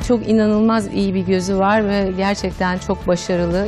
çok inanılmaz iyi bir gözü var ve gerçekten çok başarılı.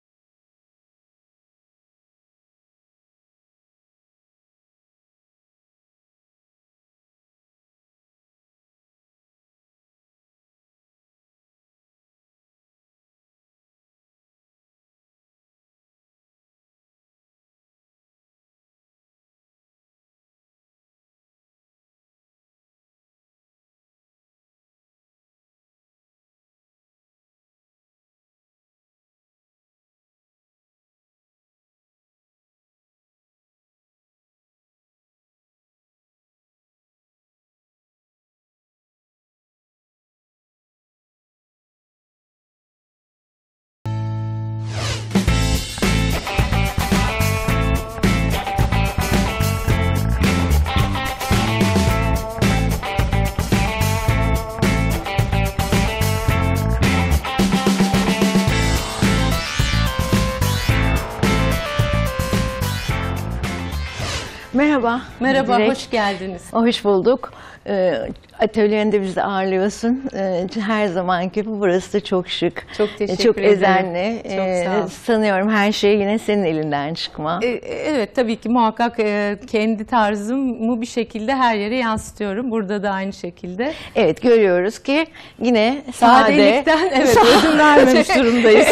Merhaba. Merhaba, Dilek. hoş geldiniz. Hoş bulduk. Atölyeninde bizi ağırlıyorsun. Her zamanki gibi burası da çok şık. Çok teşekkür çok ederim. özenli. Çok sağ ol. Sanıyorum her şey yine senin elinden çıkma. Evet, tabii ki muhakkak kendi tarzımı bir şekilde her yere yansıtıyorum. Burada da aynı şekilde. Evet, görüyoruz ki yine Sadelikten evet ödün vermemiş durumdayız.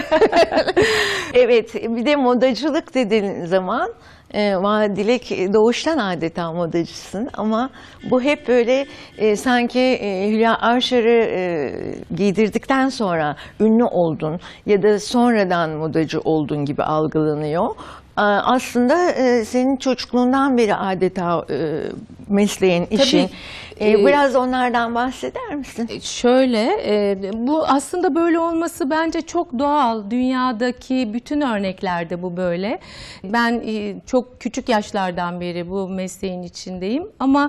Evet, bir de modacılık dediğin zaman Dilek doğuştan adeta modacısın ama bu hep böyle sanki Hülya Avşar'ı giydirdikten sonra ünlü oldun ya da sonradan modacı oldun gibi algılanıyor. Aslında senin çocukluğundan beri adeta mesleğin, işin. Biraz onlardan bahseder misin? Şöyle, bu aslında böyle olması bence çok doğal. Dünyadaki bütün örneklerde bu böyle. Ben çok küçük yaşlardan beri bu mesleğin içindeyim. Ama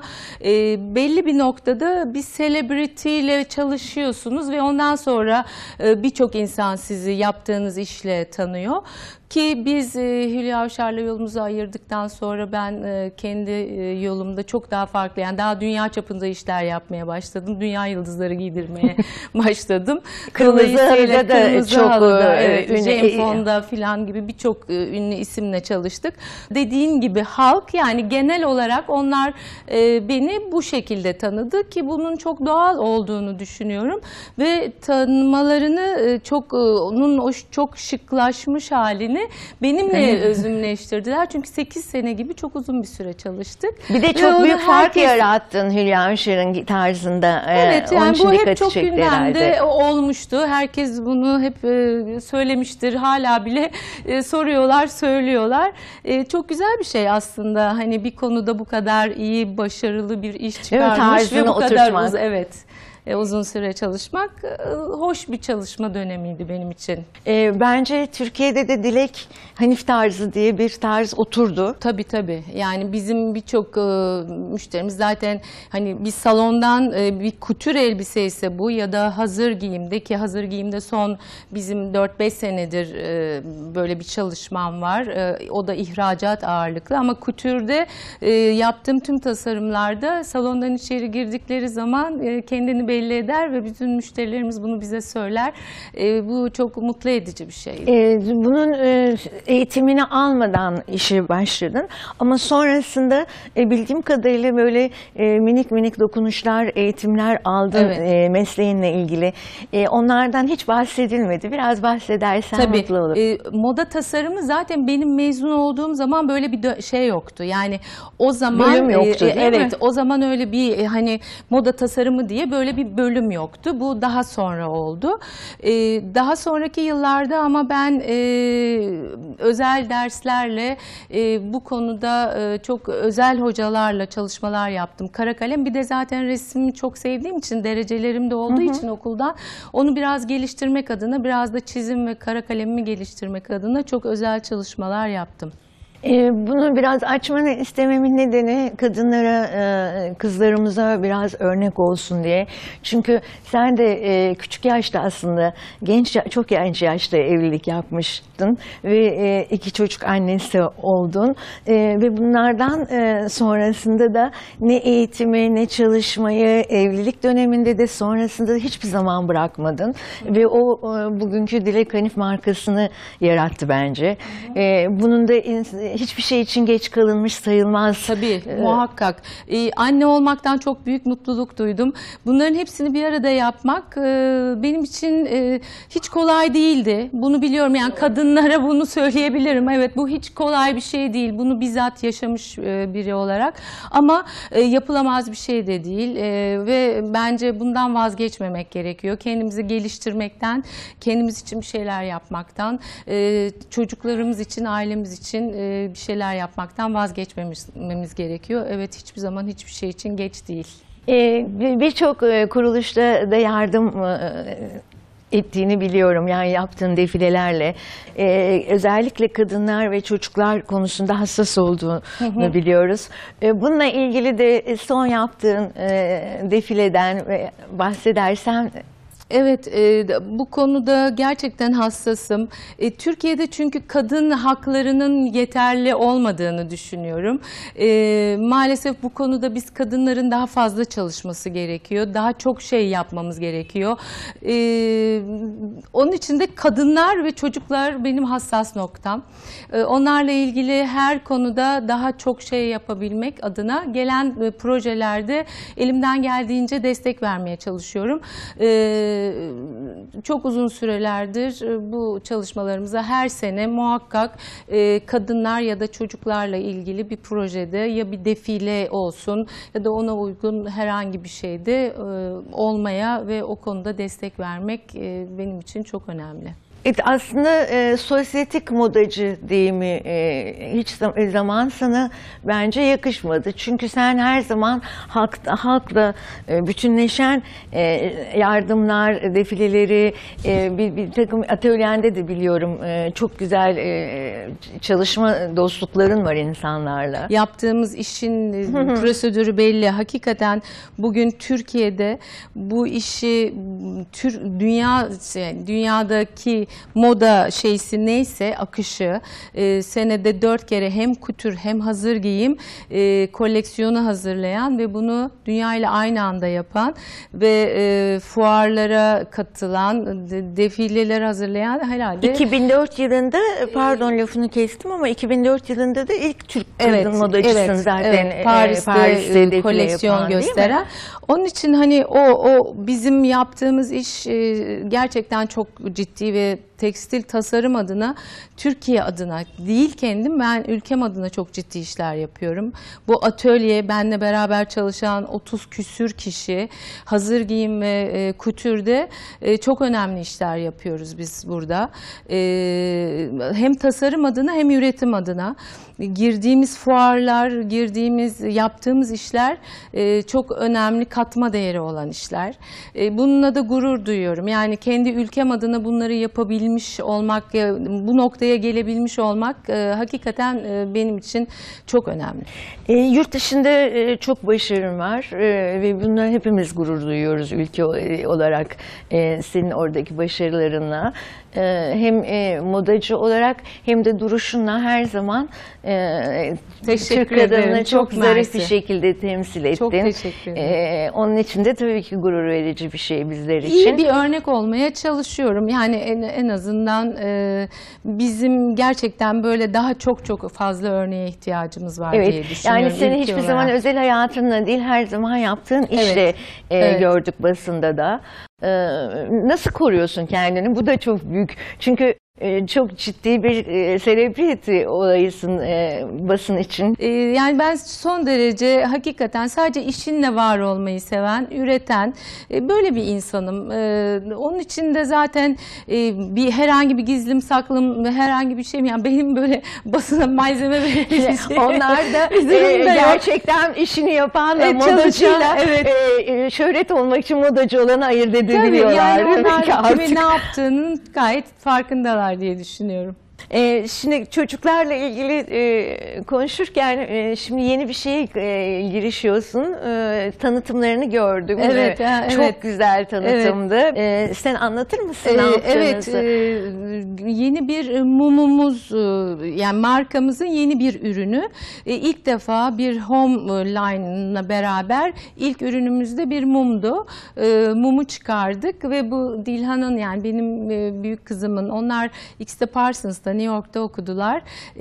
belli bir noktada bir celebrity ile çalışıyorsunuz ve ondan sonra birçok insan sizi yaptığınız işle tanıyor. Ki biz Hülya Avşar'la yolumuzu ayırdıktan sonra ben kendi yolumda çok daha farklı, yani daha dünya çapında işler yapmaya başladım. Dünya yıldızları giydirmeye başladım. Kırmızı Halı'da da çok evet, ünlü. Jane Fonda falan gibi birçok ünlü isimle çalıştık. Dediğin gibi halk, yani genel olarak onlar beni bu şekilde tanıdı ki bunun çok doğal olduğunu düşünüyorum. Ve tanımalarını onun o çok şıklaşmış halini benimle özümleştirdiler. Çünkü 8 sene gibi çok uzun bir süre çalıştık. Bir de çok büyük fark yarattın Hülya Avşar'ın tarzında. Evet, yani bu hep çok gündemde herhalde olmuştu. Herkes bunu hep söylemiştir. Hala bile soruyorlar, söylüyorlar. Çok güzel bir şey aslında. Hani bir konuda bu kadar iyi, başarılı bir iş çıkarmış ve bu kadar uzun süre çalışmak hoş bir çalışma dönemiydi benim için. Bence Türkiye'de de Dilek Hanif tarzı diye bir tarz oturdu. Tabii tabii. Yani bizim birçok müşterimiz zaten hani bir salondan bir kutür elbise ise bu ya da hazır giyimde, ki hazır giyimde son bizim 4-5 senedir böyle bir çalışmam var. O da ihracat ağırlıklı ama kutürde yaptığım tüm tasarımlarda salondan içeri girdikleri zaman kendini belli eder ve bütün müşterilerimiz bunu bize söyler. Bu çok mutlu edici bir şey. Bunun eğitimini almadan işe başladın ama sonrasında bildiğim kadarıyla böyle minik minik dokunuşlar, eğitimler aldın mesleğinle ilgili. Onlardan hiç bahsedilmedi. Biraz bahsedersen mutlu olurum. Moda tasarımı zaten benim mezun olduğum zaman böyle bir şey yoktu. Yani o zaman bölüm yoktu, değil mi? O zaman öyle bir hani moda tasarımı diye böyle bir bölüm yoktu. Bu daha sonra oldu. Daha sonraki yıllarda ama ben özel derslerle bu konuda çok özel hocalarla çalışmalar yaptım. Kara kalem, bir de zaten resmimi çok sevdiğim için, derecelerim de olduğu için okuldan onu biraz geliştirmek adına, biraz da çizim ve kara kalemimi geliştirmek adına çok özel çalışmalar yaptım. Bunu biraz açmanı istememin nedeni kadınlara, kızlarımıza biraz örnek olsun diye. Çünkü sen de küçük yaşta aslında çok genç yaşta evlilik yapmıştın ve 2 çocuk annesi oldun. Ve bunlardan sonrasında da ne eğitimi ne çalışmayı, evlilik döneminde de sonrasında da hiçbir zaman bırakmadın. Ve o bugünkü Dilek Hanif markasını yarattı bence. Bunun da hiçbir şey için geç kalınmış sayılmaz. Tabii, muhakkak. Anne olmaktan çok büyük mutluluk duydum. Bunların hepsini bir arada yapmak benim için hiç kolay değildi. Bunu biliyorum, yani kadınlara bunu söyleyebilirim. Evet, bu hiç kolay bir şey değil. Bunu bizzat yaşamış biri olarak. Ama yapılamaz bir şey de değil. Ve bence bundan vazgeçmemek gerekiyor. Kendimizi geliştirmekten, kendimiz için bir şeyler yapmaktan, çocuklarımız için, ailemiz için bir şeyler yapmaktan vazgeçmemiz gerekiyor. Evet, hiçbir zaman hiçbir şey için geç değil. Birçok kuruluşta da yardım ettiğini biliyorum, yani yaptığın defilelerle. Özellikle kadınlar ve çocuklar konusunda hassas olduğunu biliyoruz. Bununla ilgili de son yaptığın defileden bahsedersen. Evet, bu konuda gerçekten hassasım. Türkiye'de çünkü kadın haklarının yeterli olmadığını düşünüyorum. Maalesef bu konuda biz kadınların daha fazla çalışması gerekiyor. Daha çok şey yapmamız gerekiyor. Onun için de kadınlar ve çocuklar benim hassas noktam. Onlarla ilgili her konuda daha çok şey yapabilmek adına gelen projelerde elimden geldiğince destek vermeye çalışıyorum. Çok uzun sürelerdir bu çalışmalarımıza her sene muhakkak kadınlar ya da çocuklarla ilgili bir projede ya bir defile olsun ya da ona uygun herhangi bir şeyde olmaya ve o konuda destek vermek benim için çok önemli. Evet, aslında sosyetik modacı deyimi hiç zaman sana bence yakışmadı. Çünkü sen her zaman halkla bütünleşen yardımlar, defileleri, bir takım atölyende de biliyorum çok güzel çalışma dostlukların var insanlarla. Yaptığımız işin prosedürü belli. Hakikaten bugün Türkiye'de bu işi dünyadaki moda şeysi neyse, akışı, senede 4 kere hem kutür hem hazır giyim koleksiyonu hazırlayan ve bunu dünya ile aynı anda yapan ve fuarlara katılan, defileler hazırlayan herhalde. 2004 yılında, pardon lafını kestim ama 2004 yılında da ilk Türk kadın modacısın zaten. Evet, Paris'te koleksiyon yapan, gösteren. Onun için hani o bizim yaptığımız iş gerçekten çok ciddi ve tekstil tasarım adına, Türkiye adına değil kendim, ben ülkem adına çok ciddi işler yapıyorum. Bu atölye, benle beraber çalışan 30 küsür kişi, hazır giyim ve kutürde çok önemli işler yapıyoruz biz burada. Hem tasarım adına hem üretim adına. Girdiğimiz fuarlar, yaptığımız işler çok önemli, katma değeri olan işler. Bununla da gurur duyuyorum. Yani kendi ülkem adına bunları yapabilmiş olmak, bu noktaya gelebilmiş olmak hakikaten benim için çok önemli. Yurt dışında çok başarın var ve bundan hepimiz gurur duyuyoruz ülke olarak senin oradaki başarılarınla. Hem modacı olarak hem de duruşunla her zaman Türk kadınını çok zarif bir şekilde temsil ettin. Çok teşekkür ederim. Onun için de tabii ki gurur verici bir şey bizler için. İyi bir örnek olmaya çalışıyorum. Yani en azından bizim gerçekten böyle daha çok fazla örneğe ihtiyacımız var diye düşünüyorum. Yani seni hiçbir zaman özel hayatınla değil, her zaman yaptığın işle gördük basında da. Nasıl koruyorsun kendini? Bu da çok büyük. Çünkü çok ciddi bir celebrity olayısın basın için. Yani ben son derece hakikaten sadece işinle var olmayı seven, üreten böyle bir insanım. Onun için de zaten herhangi bir gizlim saklım ve herhangi bir şeyim, yani benim böyle basına malzeme verebileceğim. Onlar da gerçekten işini yapan ve modacıyla şöhret olmak için modacı olanı ayırt edebiliyorlar. Tabii, yani onlar kimin ne yaptığının gayet farkındalar diye düşünüyorum. Şimdi çocuklarla ilgili konuşurken şimdi yeni bir şeye girişiyorsun. Tanıtımlarını gördüm. Evet, Çok evet. güzel tanıtımdı. Sen anlatır mısın ne Evet, yaptığınızı? yeni bir mumumuz, yani markamızın yeni bir ürünü. İlk defa bir home line'la beraber ilk ürünümüzde bir mumdu. Mumu çıkardık ve bu Dilhan'ın, yani benim büyük kızımın, onlar ikisi de Parsons'ta, New York'ta okudular.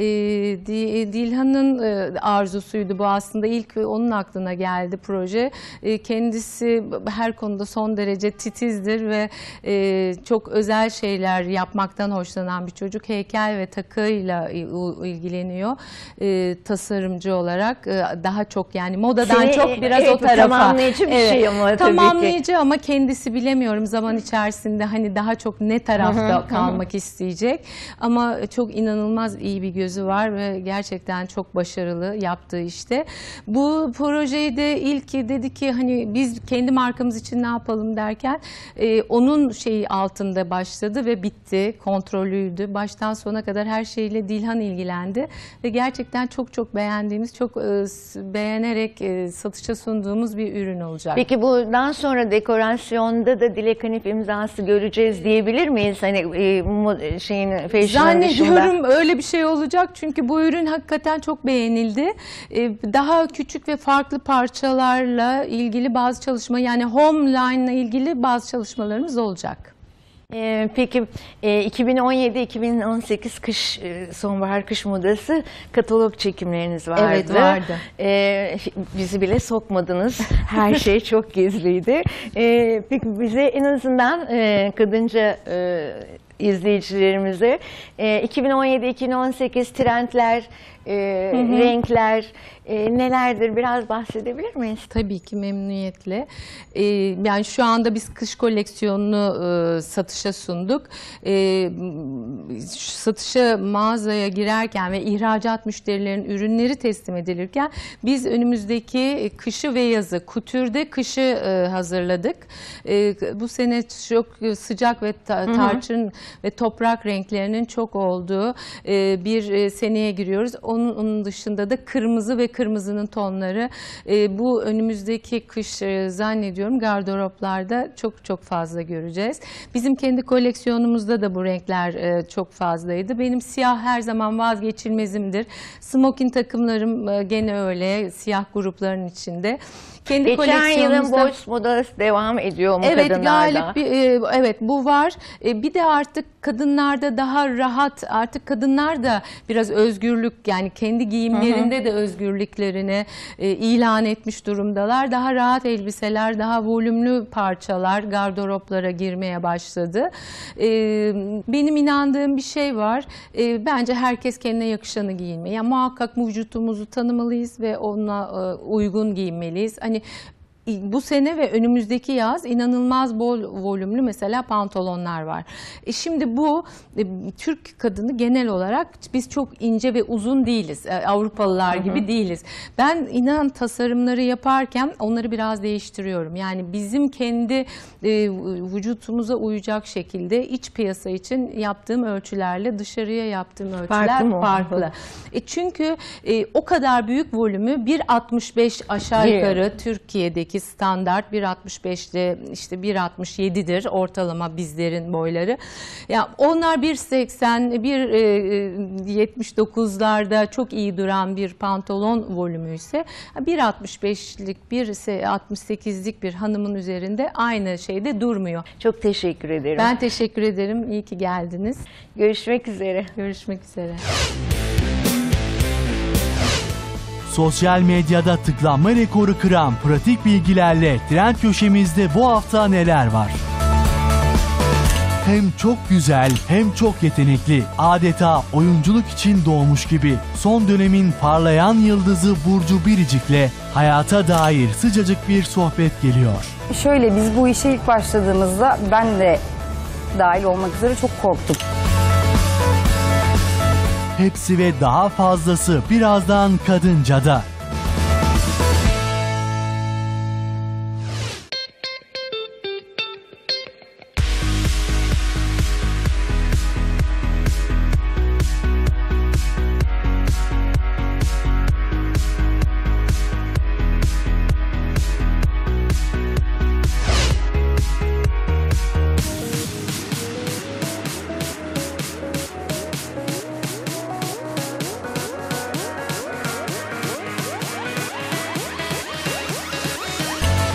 Dilhan'ın arzusuydu bu aslında. İlk onun aklına geldi proje. Kendisi her konuda son derece titizdir ve çok özel şeyler yapmaktan hoşlanan bir çocuk. Heykel ve takıyla ilgileniyor. Tasarımcı olarak daha çok, yani modadan çok biraz o tarafa. Tamamlayıcı bir şey ama tabii ki. Tamamlayıcı ama kendisi, bilemiyorum, zaman içerisinde hani daha çok ne tarafta kalmak isteyecek. Ama çok inanılmaz iyi bir gözü var ve gerçekten çok başarılı yaptığı işte. Bu projeyi de ilk dedi ki hani biz kendi markamız için ne yapalım derken onun şeyi altında başladı ve bitti. Kontrollüydü. Baştan sona kadar her şeyle Dilhan ilgilendi ve gerçekten çok çok beğendiğimiz, çok beğenerek satışa sunduğumuz bir ürün olacak. Peki bundan sonra dekorasyonda da Dilek Hanif imzası göreceğiz diyebilir miyiz? Hani Zannediyorum öyle bir şey olacak çünkü bu ürün hakikaten çok beğenildi. Daha küçük ve farklı parçalarla ilgili bazı çalışma, yani home line ile ilgili bazı çalışmalarımız olacak. Peki 2017-2018 kış, sonbahar kış modası katalog çekimleriniz vardı. Evet, vardı. Bizi bile sokmadınız. Her şey çok gizliydi. Peki bize en azından kadınca izleyicilerimize 2017-2018 trendler, renkler nelerdir, biraz bahsedebilir miyiz? Tabii ki, memnuniyetle. Yani şu anda biz kış koleksiyonunu satışa sunduk. Satışa, mağazaya girerken ve ihracat müşterilerin ürünleri teslim edilirken biz önümüzdeki kışı ve yazı, kutürde kışı hazırladık. Bu sene çok sıcak ve tarçın ve toprak renklerinin çok olduğu bir seneye giriyoruz. Onun dışında da kırmızı ve kırmızının tonları bu önümüzdeki kış zannediyorum gardıroplarda çok çok fazla göreceğiz. Bizim kendi koleksiyonumuzda da bu renkler çok fazlaydı. Benim siyah her zaman vazgeçilmezimdir. Smoking takımlarım gene öyle, siyah grupların içinde. Kendi geçen yılın boys modası devam ediyor mu kadınlarda? Evet, bu var. Bir de artık kadınlarda daha rahat, artık kadınlar da biraz özgürlük, yani kendi giyimlerinde de özgürlüklerini ilan etmiş durumdalar. Daha rahat elbiseler, daha volümlü parçalar gardıroplara girmeye başladı. Benim inandığım bir şey var. Bence herkes kendine yakışanı giyinmeli. Yani muhakkak vücutumuzu tanımalıyız ve ona uygun giyinmeliyiz. Hani bu sene ve önümüzdeki yaz inanılmaz bol volümlü mesela pantolonlar var. Şimdi bu Türk kadını genel olarak biz çok ince ve uzun değiliz. Avrupalılar gibi değiliz. Ben inan tasarımları yaparken onları biraz değiştiriyorum. Yani bizim kendi vücutumuza uyacak şekilde iç piyasa için yaptığım ölçülerle dışarıya yaptığım ölçüler farklı. Çünkü o kadar büyük volümü 1.65 aşağı yukarı Türkiye'deki standart 1.65'te işte 1.67'dir ortalama bizlerin boyları. Ya onlar 1.80, 1.79'larda çok iyi duran bir pantolon volümü ise 1.65'lik, 1.68'lik bir hanımın üzerinde aynı şeyde durmuyor. Çok teşekkür ederim. Ben teşekkür ederim. İyi ki geldiniz. Görüşmek üzere. Görüşmek üzere. Sosyal medyada tıklanma rekoru kıran pratik bilgilerle Trend Köşemizde bu hafta neler var? Hem çok güzel hem çok yetenekli, adeta oyunculuk için doğmuş gibi son dönemin parlayan yıldızı Burcu Biricik'le hayata dair sıcacık bir sohbet geliyor. Şöyle, biz bu işe ilk başladığımızda ben de dahil olmak üzere çok korktum. Hepsi ve daha fazlası birazdan Kadınca'da.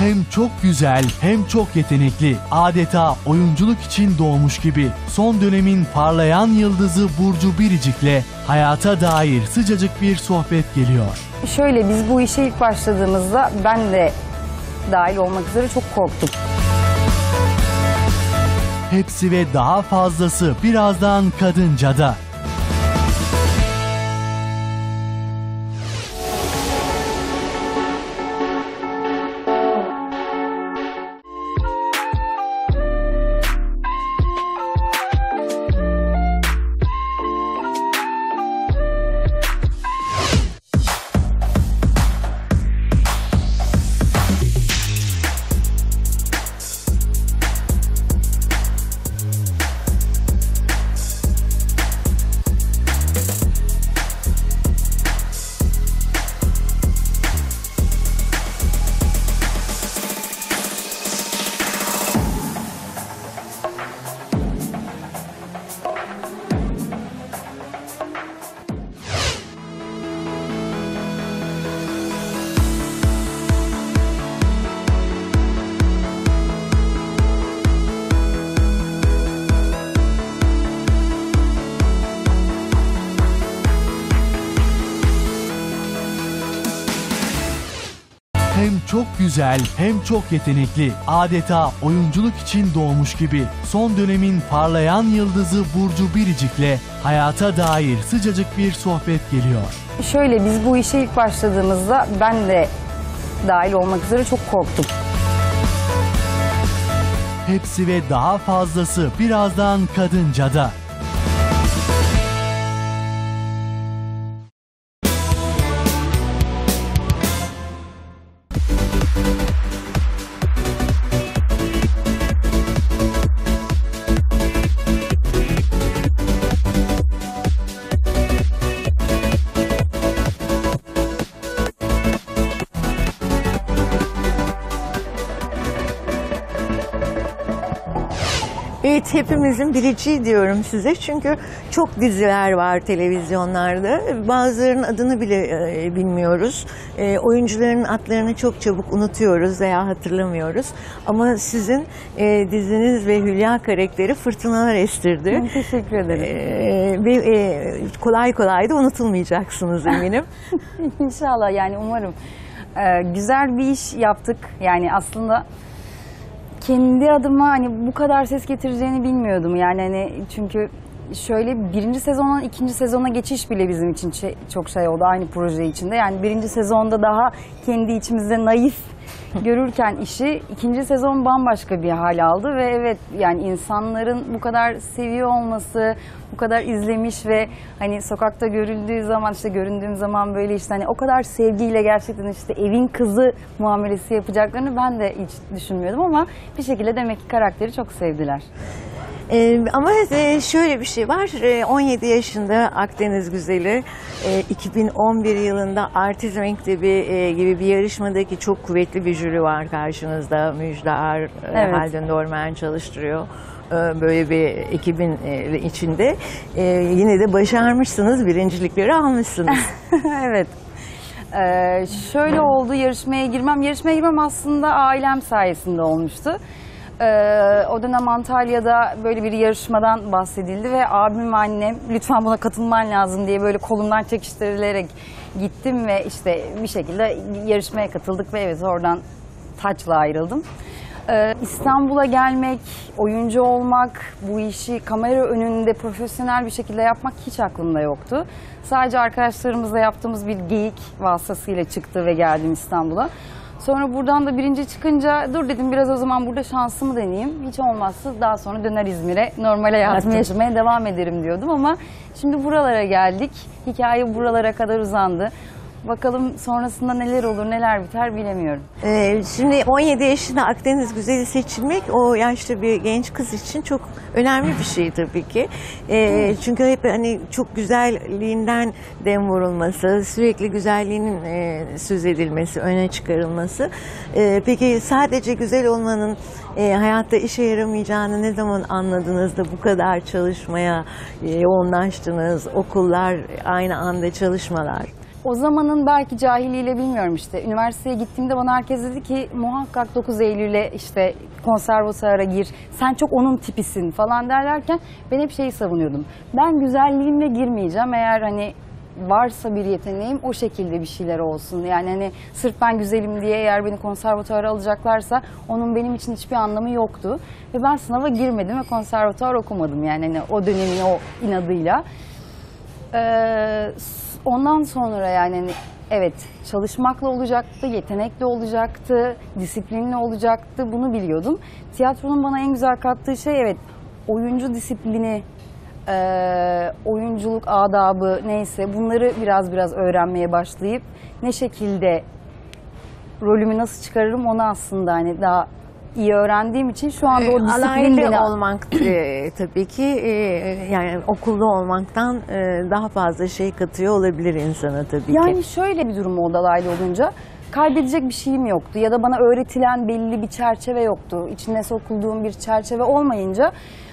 Hem çok güzel hem çok yetenekli, adeta oyunculuk için doğmuş gibi. Son dönemin parlayan yıldızı Burcu Biricik'le hayata dair sıcacık bir sohbet geliyor. Şöyle, biz bu işe ilk başladığımızda ben de dahil olmak üzere çok korktum. Hepsi ve daha fazlası birazdan Kadınca'da. Hem çok güzel hem çok yetenekli, adeta oyunculuk için doğmuş gibi. Son dönemin parlayan yıldızı Burcu Biricik'le hayata dair sıcacık bir sohbet geliyor. Şöyle, biz bu işe ilk başladığımızda ben de dahil olmak üzere çok korktum. Hepsi ve daha fazlası birazdan Kadınca'da. Evet, hepimizin biriciği diyorum size, çünkü çok diziler var televizyonlarda. Bazılarının adını bile bilmiyoruz. Oyuncuların adlarını çok çabuk unutuyoruz veya hatırlamıyoruz. Ama sizin diziniz ve Hülya karakteri fırtınalar estirdi. Teşekkür ederim. Ve kolay kolay da unutulmayacaksınız eminim. İnşallah, yani umarım. Güzel bir iş yaptık. Yani aslında kendi adıma hani bu kadar ses getireceğini bilmiyordum. Yani hani çünkü şöyle, birinci sezondan ikinci sezona geçiş bile bizim için çok şey oldu aynı proje içinde. Yani birinci sezonda daha kendi içimizde naif görürken işi, ikinci sezon bambaşka bir hal aldı ve evet, yani insanların bu kadar seviyor olması, bu kadar izlemiş ve hani sokakta görüldüğü zaman, işte göründüğüm zaman böyle işte hani o kadar sevgiyle gerçekten işte evin kızı muamelesi yapacaklarını ben de hiç düşünmüyordum ama bir şekilde demek ki karakteri çok sevdiler. Ama şöyle bir şey var, 17 yaşında Akdeniz Güzeli, 2011 yılında Artist Menktebi gibi bir yarışmadaki çok kuvvetli bir jüri var karşınızda. Müjde Ar, Evet. Haldun Dorman çalıştırıyor. Böyle bir ekibin içinde. Yine de başarmışsınız, birincilikleri almışsınız. Evet. Şöyle oldu, yarışmaya girmem aslında ailem sayesinde olmuştu. O dönem Antalya'da böyle bir yarışmadan bahsedildi ve abim ve annem lütfen buna katılman lazım diye böyle kolumdan çekiştirilerek gittim ve işte bir şekilde yarışmaya katıldık ve evet, oradan taçla ayrıldım. İstanbul'a gelmek, oyuncu olmak, bu işi kamera önünde profesyonel bir şekilde yapmak hiç aklımda yoktu. Sadece arkadaşlarımızla yaptığımız bir geyik vasıtasıyla çıktı ve geldim İstanbul'a. Sonra buradan da birinci çıkınca dur dedim, biraz o zaman burada şansımı deneyeyim. Hiç olmazsa daha sonra döner İzmir'e, normal hayatımı yaşamaya devam ederim diyordum ama şimdi buralara geldik. Hikaye buralara kadar uzandı. Bakalım sonrasında neler olur, neler biter bilemiyorum. Şimdi 17 yaşında Akdeniz Güzeli seçilmek o yaşta bir genç kız için çok önemli bir şey tabii ki. Çünkü hep hani çok güzelliğinden dem vurulması, sürekli güzelliğinin söz edilmesi, öne çıkarılması. Peki sadece güzel olmanın hayatta işe yaramayacağını ne zaman anladınız da bu kadar çalışmaya yoğunlaştınız, okullar, aynı anda çalışmalar? o zamanın belki cahiliyle bilmiyorum işte. Üniversiteye gittiğimde bana herkes dedi ki muhakkak 9 Eylül'e işte konservatuara gir. Sen çok onun tipisin falan derlerken ben hep şeyi savunuyordum. Ben güzelliğimle girmeyeceğim. Eğer hani varsa bir yeteneğim o şekilde bir şeyler olsun. Yani hani sırf ben güzelim diye eğer beni konservatuara alacaklarsa onun benim için hiçbir anlamı yoktu. Ve ben sınava girmedim ve konservatuar okumadım yani hani o dönemin o inadıyla. Ondan sonra yani hani evet çalışmakla olacaktı, yetenekle olacaktı, disiplinle olacaktı bunu biliyordum. Tiyatronun bana en güzel kattığı şey evet oyuncu disiplini, oyunculuk adabı neyse bunları biraz öğrenmeye başlayıp ne şekilde rolümü nasıl çıkarırım onu aslında hani daha iyi öğrendiğim için şu anda o disiplin Alaylı beni... olmak tabii ki yani okulda olmaktan daha fazla şey katıyor olabilir insana tabii ki. Yani şöyle bir durum oldu alaylı olunca. Kaybedecek bir şeyim yoktu ya da bana öğretilen belli bir çerçeve yoktu. İçine sokulduğum bir çerçeve olmayınca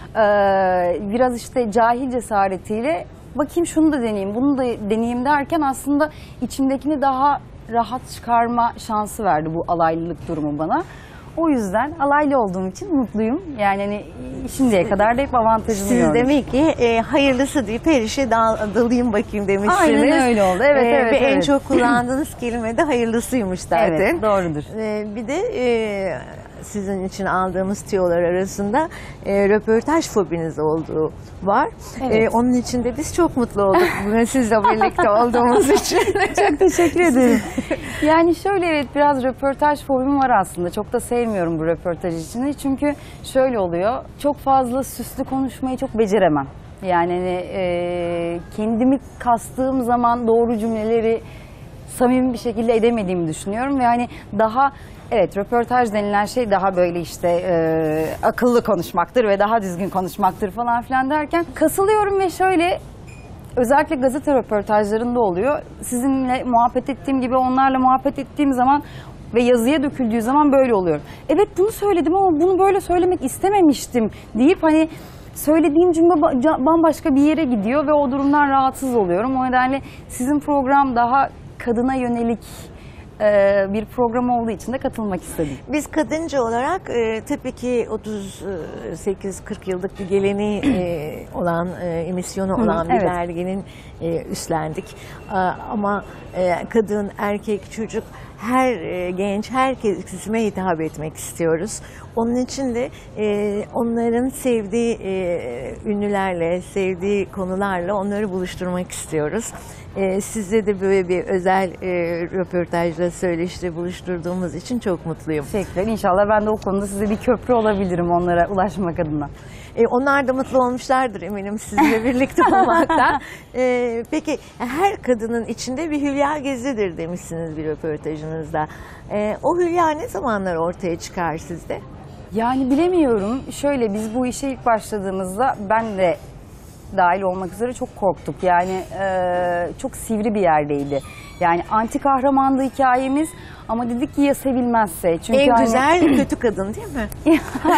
biraz işte cahil cesaretiyle bakayım şunu da deneyeyim, bunu da deneyeyim derken aslında içimdekini daha rahat çıkarma şansı verdi bu alaylılık durumu bana. O yüzden alaylı olduğum için mutluyum. Yani hani şimdiye kadar da hep avantajını Siz gördüm. demek ki hayırlısı deyip her işe dalayım bakayım demişsiniz. Aynen öyle oldu. Evet, evet, Ve en evet. çok kullandığınız kelime de hayırlısıymış zaten. Evet, doğrudur. Bir de sizin için aldığımız tiyolar arasında röportaj fobiniz olduğu var. Evet. Onun için de biz çok mutlu olduk bugün sizle birlikte olduğumuz için. Çok teşekkür ederim. Yani şöyle evet biraz röportaj fobim var aslında. Çok da sevmiyorum bu röportaj işini. Çünkü şöyle oluyor. Çok fazla süslü konuşmayı çok beceremem. Yani hani, kendimi kastığım zaman doğru cümleleri samimi bir şekilde edemediğimi düşünüyorum. Ve hani daha evet röportaj denilen şey daha böyle işte akıllı konuşmaktır ve daha düzgün konuşmaktır falan filan derken kasılıyorum ve şöyle özellikle gazete röportajlarında oluyor. Sizinle muhabbet ettiğim gibi onlarla muhabbet ettiğim zaman ve yazıya döküldüğü zaman böyle oluyor. Evet bunu söyledim ama bunu böyle söylemek istememiştim deyip hani söylediğim cümle bambaşka bir yere gidiyor ve o durumdan rahatsız oluyorum. O nedenle sizin program daha kadına yönelik bir program olduğu için de katılmak istedim. Biz kadınca olarak tabii ki 38-40 yıllık bir geleneği olan, emisyonu olan bir evet. derginin üstlendik. Ama kadın, erkek, çocuk, her genç, herkesime hitap etmek istiyoruz. Onun için de onların sevdiği ünlülerle, sevdiği konularla onları buluşturmak istiyoruz. Sizle de böyle bir özel röportajla, söyleşiyle buluşturduğumuz için çok mutluyum. Teşekkürler. İnşallah ben de o konuda size bir köprü olabilirim onlara ulaşmak adına. Onlar da mutlu olmuşlardır eminim sizinle birlikte olmaktan. Peki her kadının içinde bir Hülya Gezi'dir demişsiniz bir röportajınızda. O Hülya ne zamanlar ortaya çıkar sizde? Yani bilemiyorum. Şöyle biz bu işe ilk başladığımızda ben de dahil olmak üzere çok korktuk. Yani çok sivri bir yerdeydi. Yani anti kahramandı hikayemiz ama dedik ki ya sevilmezse. Çünkü En hani... güzel kötü kadın değil mi?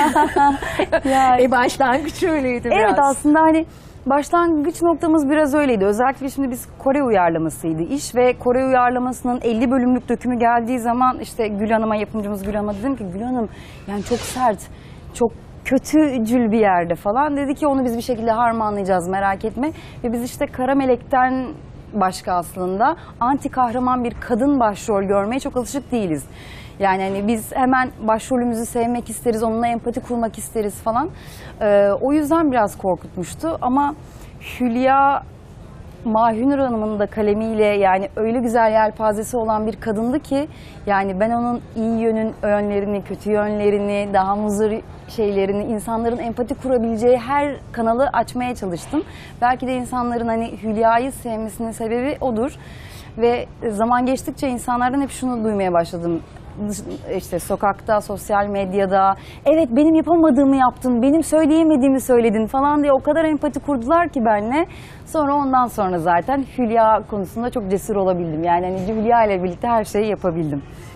yani... Başlangıç öyleydi biraz. Evet aslında hani başlangıç noktamız biraz öyleydi. Özellikle şimdi biz Kore uyarlamasıydı iş ve Kore uyarlamasının 50 bölümlük dökümü geldiği zaman işte Gül Hanım'a, yapımcımız Gül Hanım'a dedim ki Gül Hanım yani çok sert, çok kötücül bir yerde falan. Dedi ki onu biz bir şekilde harmanlayacağız merak etme. Ve biz işte Kara Melek'ten başka aslında anti kahraman bir kadın başrol görmeye çok alışık değiliz. Yani hani biz hemen başrolümüzü sevmek isteriz, onunla empati kurmak isteriz falan. O yüzden biraz korkutmuştu ama Hülya Mahünur Hanım'ın da kalemiyle yani öyle güzel yelpazesi olan bir kadındı ki yani ben onun iyi yönlerini, kötü yönlerini, daha muzır şeylerini, insanların empati kurabileceği her kanalı açmaya çalıştım. Belki de insanların hani Hülya'yı sevmesinin sebebi odur. Ve zaman geçtikçe insanlardan hep şunu duymaya başladım. İşte sokakta, sosyal medyada, evet benim yapamadığımı yaptın, benim söyleyemediğimi söyledin falan diye o kadar empati kurdular ki benimle. Sonra ondan sonra zaten Hülya konusunda çok cesur olabildim. Yani hani Hülya ile birlikte her şeyi yapabildim.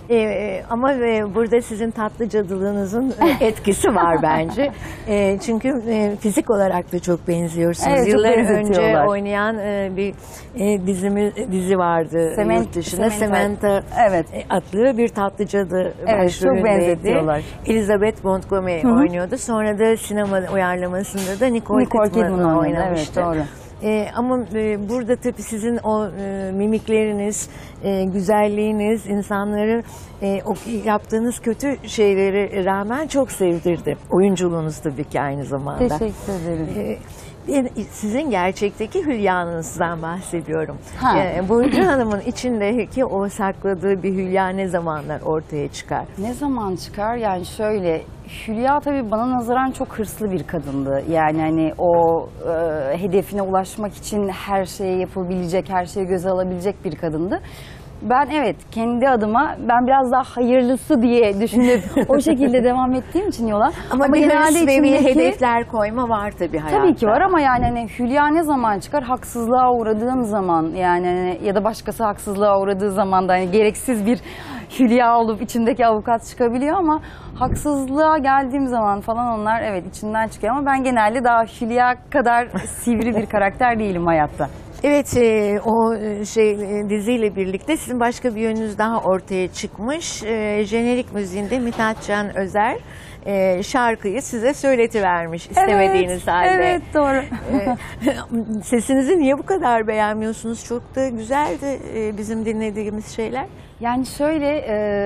Ama burada sizin tatlı cadılığınızın etkisi var bence. Çünkü fizik olarak da çok benziyorsunuz. Evet, çok Yıllar önce benzetiyorlar. oynayan bir dizi vardı yurt dışında. Samantha Evet. adlı bir tatlı cadı Evet, çok başrolündeydi. benzetiyorlar. Elizabeth Montgomery oynuyordu. Sonra da sinema uyarlamasında da Nicole Kidman oynadı. oynamıştı. Evet, doğru. Ama burada tabii sizin o mimikleriniz, güzelliğiniz insanları o yaptığınız kötü şeyleri rağmen çok sevdirdi. Oyunculuğunuz tabii ki aynı zamanda. Teşekkür ederim. Sizin gerçekteki hülyanızdan bahsediyorum. Ha. Burcu Hanım'ın içindeki o sakladığı bir hülya ne zamanlar ortaya çıkar? Ne zaman çıkar? Yani şöyle, Hülya tabii bana nazaran çok hırslı bir kadındı. Yani hani o hedefine ulaşmak için her şeyi yapabilecek, her şeyi göze alabilecek bir kadındı. Ben evet kendi adıma ben biraz daha hayırlısı diye düşünüp o şekilde devam ettiğim için yola. Ama bir genelde hırs ve bir içimdeki- hedefler koyma var tabii hayatta. Tabii ki var ama yani hani Hülya ne zaman çıkar? Haksızlığa uğradığım zaman yani hani ya da başkası haksızlığa uğradığı zaman da hani gereksiz bir Hülya olup içindeki avukat çıkabiliyor ama haksızlığa geldiğim zaman falan onlar evet içinden çıkıyor ama ben genelde daha Hülya kadar sivri bir karakter değilim hayatta. Evet, o diziyle birlikte sizin başka bir yönünüz daha ortaya çıkmış. Jenerik müziğinde Mithat Can Özer şarkıyı size söyletivermiş istemediğiniz halde. Evet doğru. Sesinizi niye bu kadar beğenmiyorsunuz? Çok da güzeldi bizim dinlediğimiz şeyler. Yani şöyle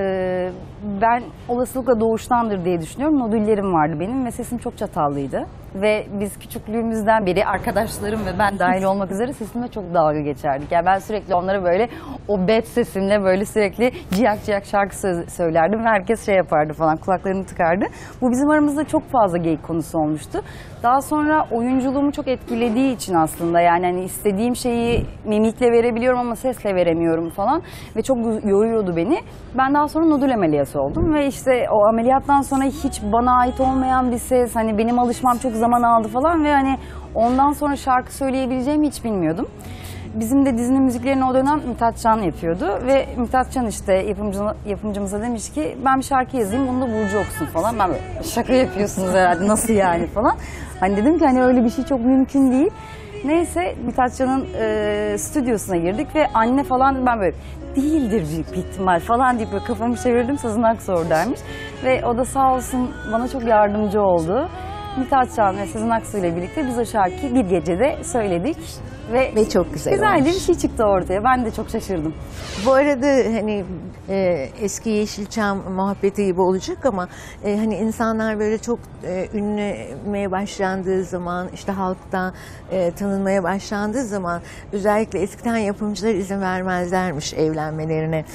ben olasılıkla doğuştandır diye düşünüyorum. Nodüllerim vardı benim ve sesim çok çatallıydı. Ve biz küçüklüğümüzden beri arkadaşlarım ve ben dahil olmak üzere sesimle çok dalga geçerdik. Yani ben sürekli onlara böyle o bet sesimle böyle sürekli ciyak ciyak şarkı söylerdim ve herkes şey yapardı falan kulaklarını tıkardı. Bu bizim aramızda çok fazla geyik konusu olmuştu. Daha sonra oyunculuğumu çok etkilediği için aslında yani hani istediğim şeyi mimikle verebiliyorum ama sesle veremiyorum falan ve çok yoruyordu beni. Ben daha sonra nodül ameliyatı oldum ve işte o ameliyattan sonra hiç bana ait olmayan bir ses hani benim alışmam çok zaman aldı falan ve hani ondan sonra şarkı söyleyebileceğimi hiç bilmiyordum. Bizim de dizinin müziklerini o dönem Mithat Can yapıyordu ve Mithat Can işte yapımcımıza demiş ki ben bir şarkı yazayım bunu da Burcu okusun falan. Ben böyle şaka yapıyorsunuz herhalde nasıl yani falan. Hani dedim ki hani öyle bir şey çok mümkün değil. Neyse Mithat Can'ın stüdyosuna girdik ve anne falan ben böyle değildir büyük bir ihtimal falan deyip böyle kafamı çevirdim Sezen Aksu oradaymış. Ve o da sağ olsun bana çok yardımcı oldu. Mithat Can ve Sezen Aksu ile birlikte biz o şarkıyı bir gecede söyledik. Ve çok güzel güzel olmuş. bir şey çıktı ortaya. Ben de çok şaşırdım. Bu arada hani eski Yeşilçam muhabbeti gibi olacak ama hani insanlar böyle çok ünlemeye başlandığı zaman işte halktan tanınmaya başlandığı zaman özellikle eskiden yapımcılar izin vermezlermiş evlenmelerine.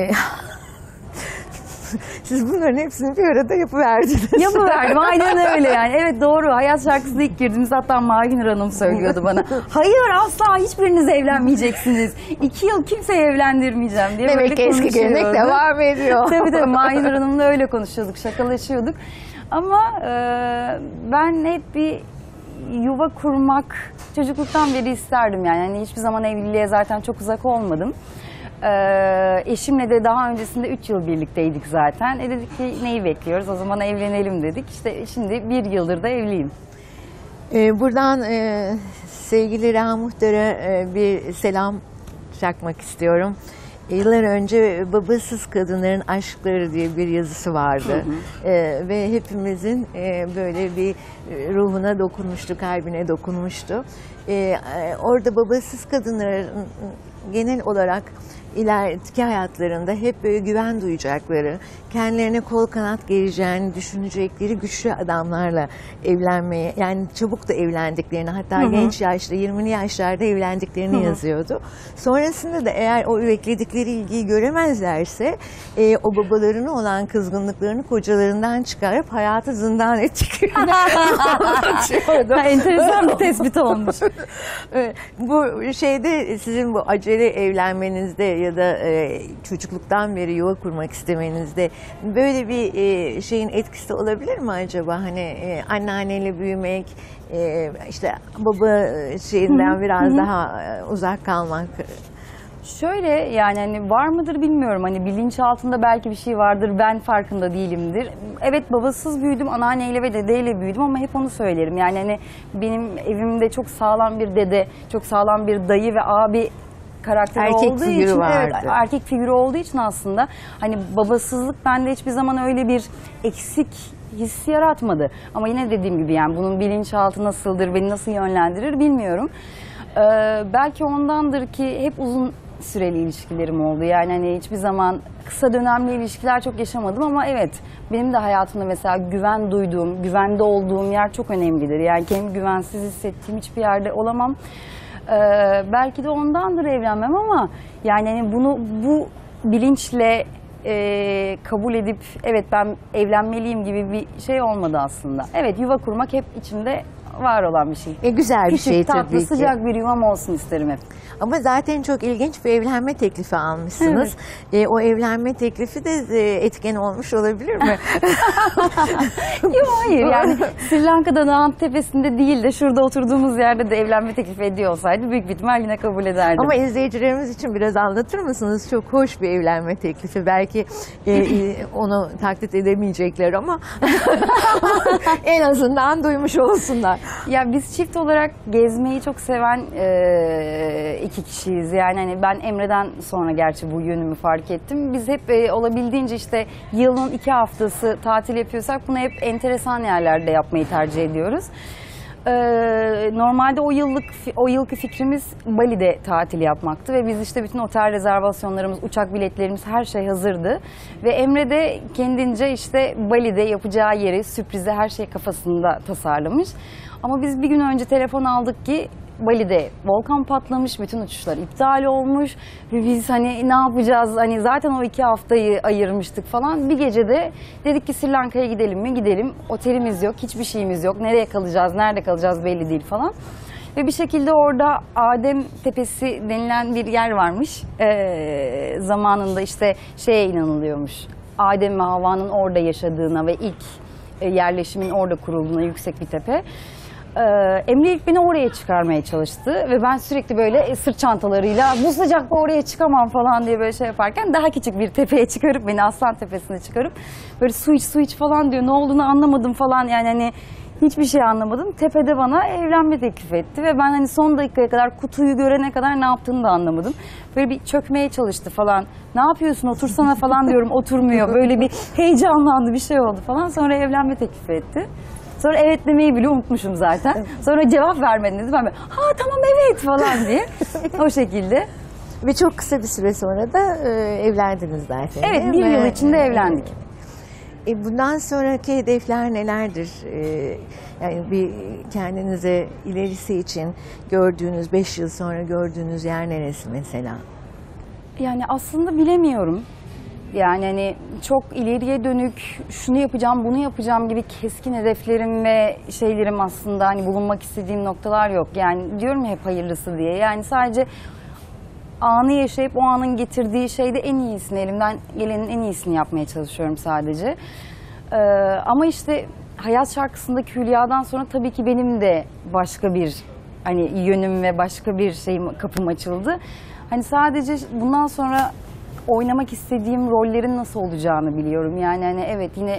Siz bunların hepsini bir arada yapıverdiniz. Yapıverdim aynen öyle yani. Evet doğru. Hayat şarkısına ilk girdiğimiz hatta Mahinur Hanım söylüyordu bana. Hayır asla hiçbiriniz evlenmeyeceksiniz. 2 yıl kimseyi evlendirmeyeceğim diye Demek böyle ki eski konuşuyordu. gelenek devam ediyor. Tabii Mahinur Hanım'la öyle konuşuyorduk, şakalaşıyorduk. Ama ben hep bir yuva kurmak çocukluktan beri isterdim yani. Hani hiçbir zaman evliliğe zaten çok uzak olmadım. Eşimle de daha öncesinde 3 yıl birlikteydik zaten. Dedik ki neyi bekliyoruz o zaman evlenelim dedik. İşte şimdi 1 yıldır da evliyim. Buradan sevgili Reha Muhtar'a bir selam çakmak istiyorum. Yıllar önce Babasız Kadınların Aşkları diye bir yazısı vardı. Ve hepimizin böyle bir ruhuna dokunmuştu, kalbine dokunmuştu. Orada babasız kadınların genel olarak ileriki hayatlarında hep böyle güven duyacakları, kendilerine kol kanat gereceğini düşünecekleri güçlü adamlarla evlenmeye, yani çabuk da evlendiklerini, hatta genç yaşta 20'li yaşlarda evlendiklerini yazıyordu. Sonrasında da eğer o bekledikleri ilgiyi göremezlerse o babalarına olan kızgınlıklarını kocalarından çıkarıp hayatı zindan ettiklerini anlatıyordu. Enteresan bir tespit olmuş. Bu şeyde sizin bu acele evlenmenizde ya da çocukluktan beri yuva kurmak istemenizde böyle bir şeyin etkisi olabilir mi acaba? Hani anneanneyle büyümek, işte baba şeyinden biraz daha uzak kalmak. Şöyle yani hani var mıdır bilmiyorum. Hani bilinçaltında belki bir şey vardır. Ben farkında değilimdir. Evet, babasız büyüdüm. Anneanneyle ve dedeyle büyüdüm ama hep onu söylerim. Yani hani benim evimde çok sağlam bir dede, çok sağlam bir dayı ve abi karakteri Erkek olduğu figürü için, vardı. evet, erkek figürü olduğu için aslında hani babasızlık bende hiçbir zaman öyle bir eksik hissi yaratmadı. Ama yine dediğim gibi yani bunun bilinçaltı nasıldır, beni nasıl yönlendirir bilmiyorum. Belki ondandır ki hep uzun süreli ilişkilerim oldu. Yani hani hiçbir zaman kısa dönemli ilişkiler çok yaşamadım ama evet, benim de hayatımda mesela güven duyduğum, güvende olduğum yer çok önemlidir. Yani kendimi güvensiz hissettiğim hiçbir yerde olamam. Belki de ondandır evlenmem ama yani hani bunu bu bilinçle kabul edip evet ben evlenmeliyim gibi bir şey olmadı aslında. Evet, yuva kurmak hep içimde var olan bir şey. Güzel bir Küçük, şey tatlı, tabii ki. sıcak bir yuvam olsun isterim hep. Ama zaten çok ilginç bir evlenme teklifi almışsınız. O evlenme teklifi de etken olmuş olabilir mi? Yok, hayır yani Sri Lanka'da dağın tepesinde değil de şurada oturduğumuz yerde de evlenme teklifi ediyor olsaydı büyük bir ihtimal yine kabul ederdim. Ama izleyicilerimiz için biraz anlatır mısınız? Çok hoş bir evlenme teklifi. Belki onu taklit edemeyecekler ama en azından duymuş olsunlar. Ya biz çift olarak gezmeyi çok seven iki kişiyiz. Yani hani ben Emre'den sonra gerçi bu yönümü fark ettim. Biz hep olabildiğince işte yılın 2 haftası tatil yapıyorsak bunu hep enteresan yerlerde yapmayı tercih ediyoruz. Normalde o yılki fikrimiz Bali'de tatil yapmaktı ve biz işte bütün otel rezervasyonlarımız, uçak biletlerimiz, her şey hazırdı. Ve Emre de kendince işte Bali'de yapacağı yeri, sürprizi, her şey kafasında tasarlamış. Ama biz bir gün önce telefon aldık ki Bali'de volkan patlamış, bütün uçuşlar iptal olmuş ve biz hani ne yapacağız, hani zaten o 2 haftayı ayırmıştık falan. Bir gecede dedik ki Sri Lanka'ya gidelim mi? Gidelim. Otelimiz yok, hiçbir şeyimiz yok. Nereye kalacağız, nerede kalacağız belli değil falan. Ve bir şekilde orada Adem Tepesi denilen bir yer varmış. Zamanında işte şeye inanılıyormuş. Adem ve Havva'nın orada yaşadığına ve ilk yerleşimin orada kurulduğuna, yüksek bir tepe. Emre ilk beni oraya çıkarmaya çalıştı ve ben sürekli böyle sırt çantalarıyla bu sıcakta oraya çıkamam falan diye böyle şey yaparken daha küçük bir tepeye çıkarıp beni Aslan Tepesi'ne çıkarıp böyle su iç falan diyor, ne olduğunu anlamadım falan, yani hani hiçbir şey anlamadım. Tepede bana evlenme teklif etti ve ben hani son dakikaya kadar, kutuyu görene kadar ne yaptığını da anlamadım. Böyle bir çökmeye çalıştı falan. Ne yapıyorsun, otursana falan diyorum, oturmuyor. Böyle bir heyecanlandı, bir şey oldu falan. Sonra evlenme teklif etti. Sonra evet demeyi bile unutmuşum zaten. Sonra cevap vermedin dedi. Ben böyle ha tamam evet falan diye. O şekilde. Ve çok kısa bir süre sonra da evlendiniz zaten. Evet, değil bir mi? yıl içinde evlendik. Bundan sonraki hedefler nelerdir? Yani bir kendinize ilerisi için gördüğünüz, 5 yıl sonra gördüğünüz yer neresi mesela? Yani aslında bilemiyorum. Yani hani çok ileriye dönük şunu yapacağım, bunu yapacağım gibi keskin hedeflerim ve şeylerim aslında hani bulunmak istediğim noktalar yok. Yani diyorum ya hep hayırlısı diye. Yani sadece anı yaşayıp o anın getirdiği şeyde en iyisini, elimden gelenin en iyisini yapmaya çalışıyorum sadece. Ama işte Hayat şarkısındaki Hülya'dan sonra tabii ki benim de başka bir hani yönüm ve başka bir şeyim, kapım açıldı. Hani sadece bundan sonra oynamak istediğim rollerin nasıl olacağını biliyorum. Yani hani evet yine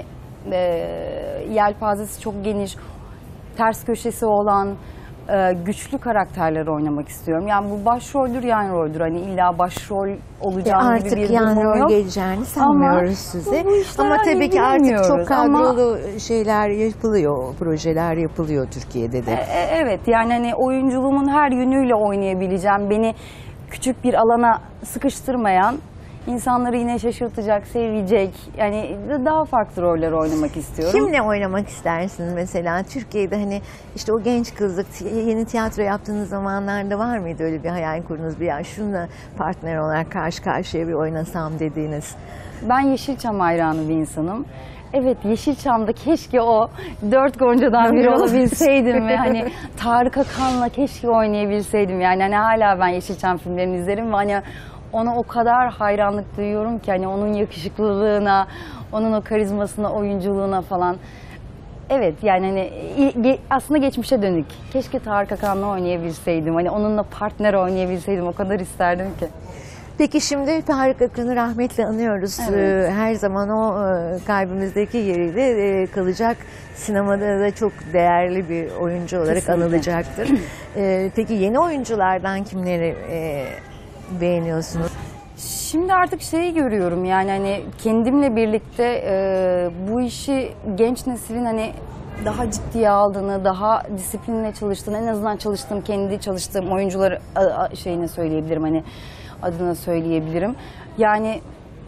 yelpazesi çok geniş, ters köşesi olan güçlü karakterleri oynamak istiyorum. Yani bu başroldür, yan roldür. Hani illa başrol olacağım gibi bir Artık yan durumum rol yok. geleceğini sanmıyoruz Ama size. bu işler Ama tabii ki artık bilemiyoruz. çok kadrolu şeyler yapılıyor, projeler yapılıyor Türkiye'de de. Evet, yani hani oyunculuğumun her yönüyle oynayabileceğim, beni küçük bir alana sıkıştırmayan, insanları yine şaşırtacak, sevecek, yani daha farklı roller oynamak istiyorum. Kimle oynamak istersiniz mesela? Türkiye'de hani işte o genç kızlık, yeni tiyatro yaptığınız zamanlarda var mıydı öyle bir hayal kurunuz, bir ya şununla partner olarak karşı karşıya bir oynasam dediğiniz? Ben Yeşilçam hayranı bir insanım. Evet, Yeşilçam'da keşke o 4 Gonca'dan biri olabilseydim ve hani Tarık Akan'la keşke oynayabilseydim. Yani hani hala ben Yeşilçam filmlerini izlerim ve hani ona o kadar hayranlık duyuyorum ki hani onun yakışıklılığına, onun o karizmasına, oyunculuğuna falan. Evet, yani hani aslında geçmişe dönük. Keşke Tarık Akan'la oynayabilseydim. Hani onunla partner oynayabilseydim. O kadar isterdim ki. Peki şimdi Tarık Akın'ı rahmetle anıyoruz. Evet. Her zaman o kalbimizdeki yeriyle kalacak. Sinemada da çok değerli bir oyuncu olarak Kesinlikle. anılacaktır. Peki yeni oyunculardan kimleri beğeniyorsunuz? Şimdi artık şeyi görüyorum, yani hani kendimle birlikte bu işi genç neslin hani daha ciddiye aldığını, daha disiplinle çalıştığını, en azından kendi çalıştığım oyuncuları şeyini söyleyebilirim, hani adına söyleyebilirim. Yani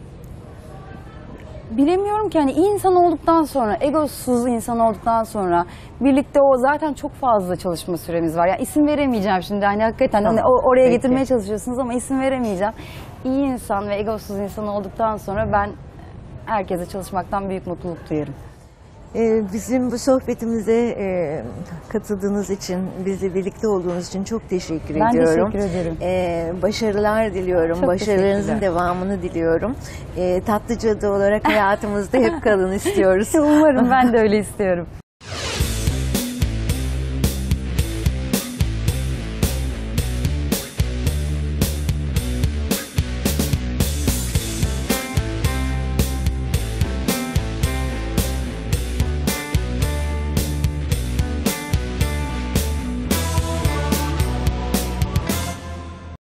bilemiyorum ki, hani iyi insan olduktan sonra, egosuz insan olduktan sonra birlikte o zaten çok fazla çalışma süremiz var. Yani isim veremeyeceğim şimdi, hani hakikaten hani oraya Peki. getirmeye çalışıyorsunuz ama isim veremeyeceğim. İyi insan ve egosuz insan olduktan sonra ben herkese çalışmaktan büyük mutluluk duyarım. Bizim bu sohbetimize katıldığınız için, bizle birlikte olduğunuz için çok teşekkür Ben ediyorum. teşekkür ederim. Başarılar diliyorum, Çok başarılarınızın teşekkürler. devamını diliyorum. Tatlı cadı olarak hayatımızda hep kalın istiyoruz. Umarım, ben de öyle istiyorum.